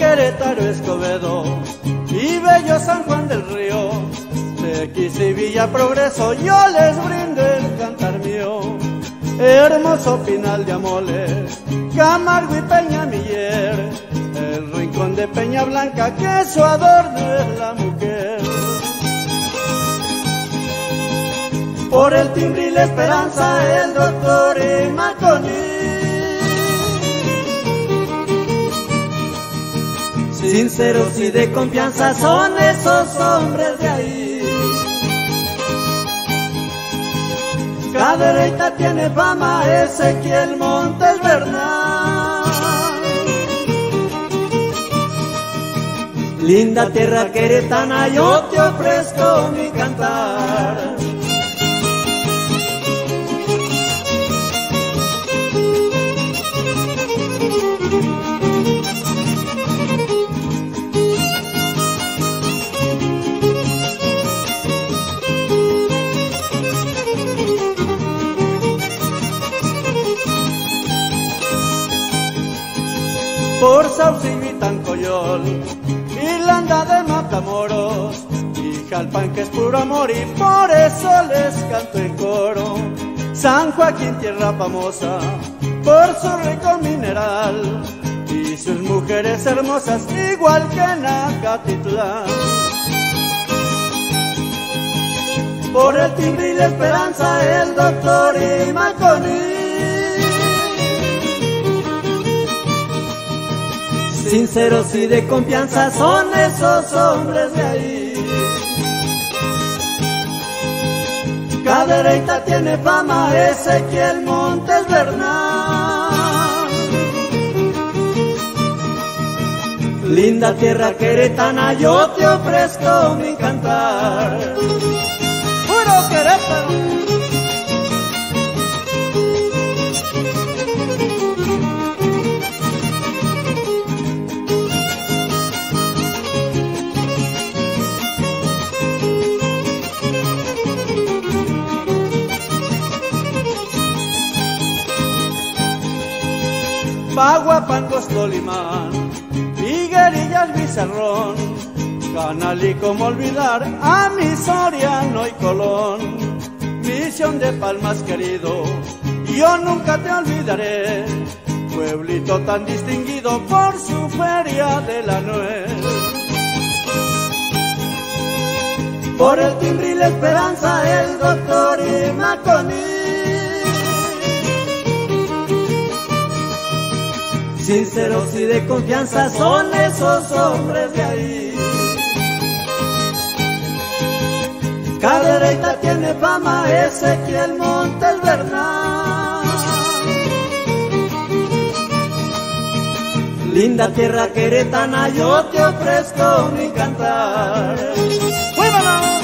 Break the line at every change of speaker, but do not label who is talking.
Querétaro, Escobedo y bello San Juan del Río, Tequis y Villa Progreso, yo les brindo el cantar mío. Hermoso Pinal de Amoles, Camargo y Peñamiller, el rincón de Peña Blanca, que su adorno es la mujer. Por el timbre y la esperanza, el doctor y Marconi. Sinceros y de confianza son esos hombres de ahí. Cadereyta tiene fama, Ezequiel Montes Bernal. Linda tierra queretana, yo te ofrezco mi cantar. Por Saucillo y Tancoyol, Irlanda de Matamoros, y Jalpan, que es puro amor, y por eso les canto en coro. San Joaquín, tierra famosa por su rico mineral y sus mujeres hermosas, igual que Nacatitlán. Por el timbre y la esperanza, el doctor y Marconi. Sinceros y de confianza son esos hombres de ahí. Cadereyta tiene fama, Ezequiel Montes Bernal. Linda tierra queretana, yo te ofrezco mi cantar. ¡Puro Querétaro! Paguapancos, Tolimán, Higuerillas, Bizarrón, Canal y cómo olvidar a mi Soriano y Colón. Misión de Palmas, querido, yo nunca te olvidaré, pueblito tan distinguido por su feria de la nuez. Por el timbre y la esperanza, el doctor y Marconi. Sinceros y de confianza son esos hombres de ahí. Cadereyta tiene fama, Ezequiel Montes Bernal. Linda tierra queretana, yo te ofrezco mi cantar. ¡Muévanos!